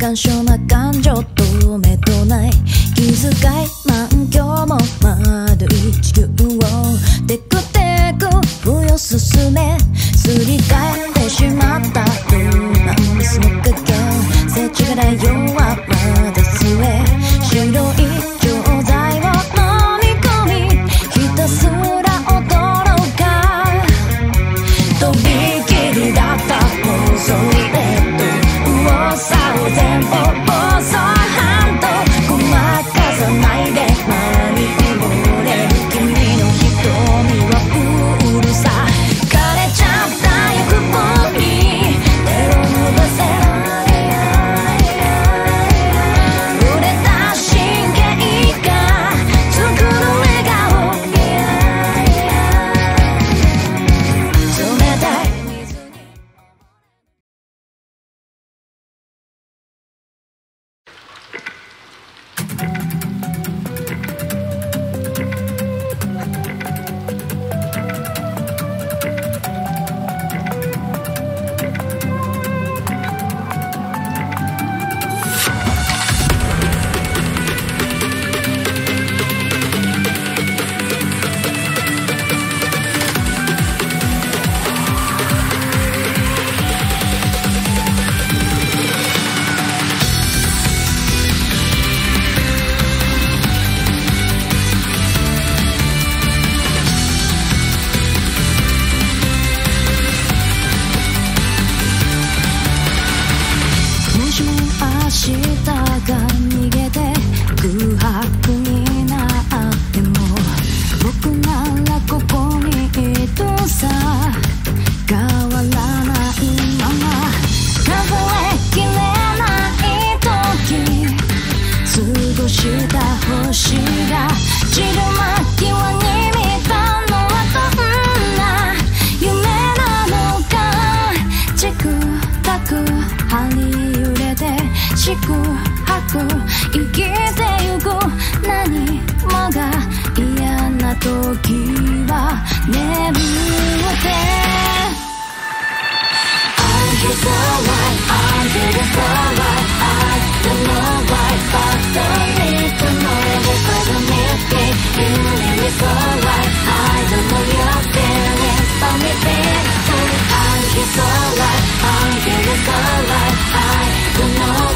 感傷な感情止めとない気遣い満響も丸い地球をテクテク冬進めすり替えてしまったロマンスの加減世知辛い弱まだ末白い錠剤を飲み込みひたすら驚かとびきりだった妄想で右往左往前方暴走反動ごまかさないで間に溺れる君の瞳はうるさ枯れちゃった欲望に手を伸ばせ触れた神経が作る笑顔冷たい水に明日が逃げて空白になっても僕ならここにいるさ変わらないまま数えきれない時過ごした星が散る間際に見たのはどんな夢なのかチクタク張り揺れて四苦八苦生きてゆく何もが嫌な時は眠って I feel so right, I feel so right I don't know why but don't need to know because I'm missing you leave me so right I don't know your feelings but me feel I feel so right, I feel so right I don't know